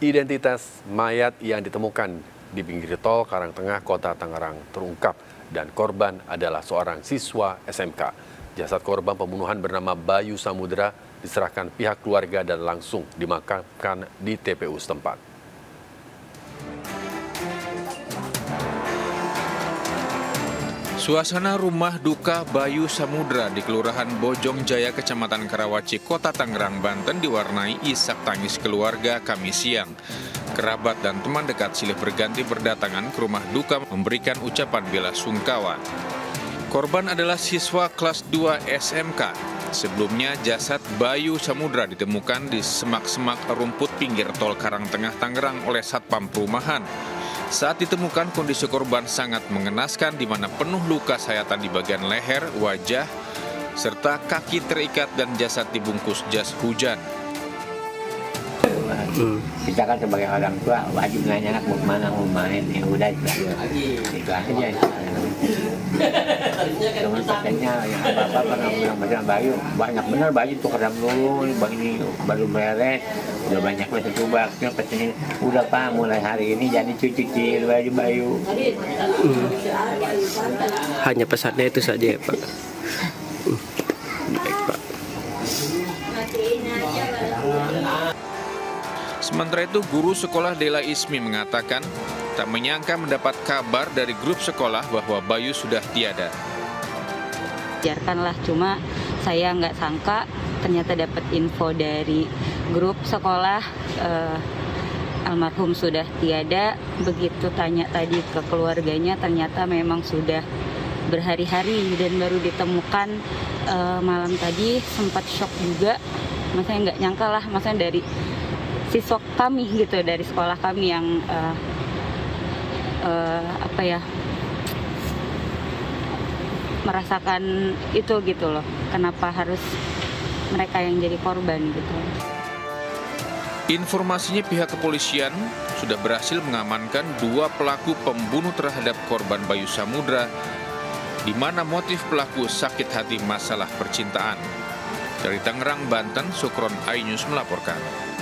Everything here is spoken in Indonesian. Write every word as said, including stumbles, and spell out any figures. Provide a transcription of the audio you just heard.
Identitas mayat yang ditemukan di pinggir tol Karangtengah, Kota Tangerang terungkap dan korban adalah seorang siswa S M K. Jasad korban pembunuhan bernama Bayu Samudra diserahkan pihak keluarga dan langsung dimakamkan di T P U setempat. Suasana rumah duka Bayu Samudra di Kelurahan Bojong Jaya, Kecamatan Karawaci, Kota Tangerang, Banten diwarnai isak tangis keluarga Kamis siang. Kerabat dan teman dekat silih berganti berdatangan ke rumah duka memberikan ucapan bela sungkawa. Korban adalah siswa kelas dua S M K. Sebelumnya jasad Bayu Samudra ditemukan di semak-semak rumput pinggir tol Karangtengah, Tangerang oleh Satpam Perumahan. Saat ditemukan, kondisi korban sangat mengenaskan di mana penuh luka sayatan di bagian leher, wajah, serta kaki terikat dan jasad dibungkus jas hujan. Hmm. Kita kan sebagai orang tua wajib nanya anak mau kemana, mau main, ya udah itu aja. Teman katanya yang bapak pernah bilang macam Bayu, banyak benar Bayu tuh keram dulu, ini baru beres, udah banyak lah coba. Katanya udah Pak, mulai hari ini jadi cuci baju Bayu. Hmm. Hanya pesannya itu saja ya Pak. Hmm. Baik Pak. Sementara itu, guru sekolah Dela Ismi mengatakan tak menyangka mendapat kabar dari grup sekolah bahwa Bayu sudah tiada. Biarkanlah, cuma saya nggak sangka ternyata dapat info dari grup sekolah eh, almarhum sudah tiada. Begitu tanya tadi ke keluarganya, ternyata memang sudah berhari-hari dan baru ditemukan eh, malam tadi. Sempat shock juga, maksudnya nggak nyangka lah, maksudnya dari siswa kami gitu, dari sekolah kami yang uh, uh, apa ya merasakan itu gitu loh, kenapa harus mereka yang jadi korban gitu. Informasinya pihak kepolisian sudah berhasil mengamankan dua pelaku pembunuh terhadap korban Bayu Samudra, di mana motif pelaku sakit hati masalah percintaan. Dari Tangerang, Banten, Sukron, iNews melaporkan.